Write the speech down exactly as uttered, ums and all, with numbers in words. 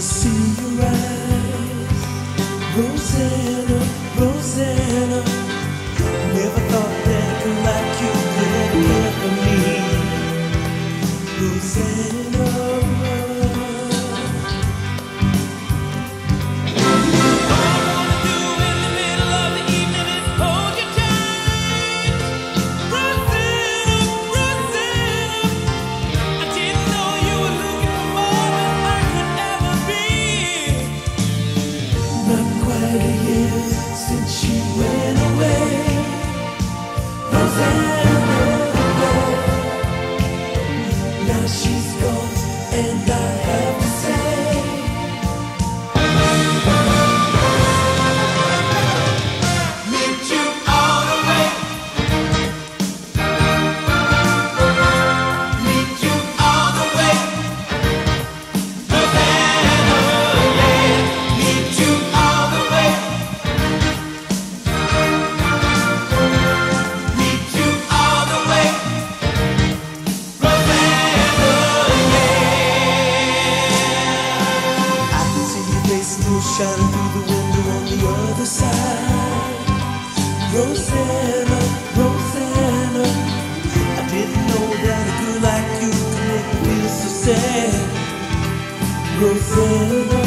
see your eyes, Rosanna, Rosanna. Never thought that a girl like you could ever care for me, Rosanna. Since she went away, Rosanna, now she's gone, and I have to say, need you all the way, need you all the way, Rosanna, yeah, need you all the way. Shining through the window on the other side, Rosanna, Rosanna. I didn't know that a girl like you could make me feel so sad, Rosanna.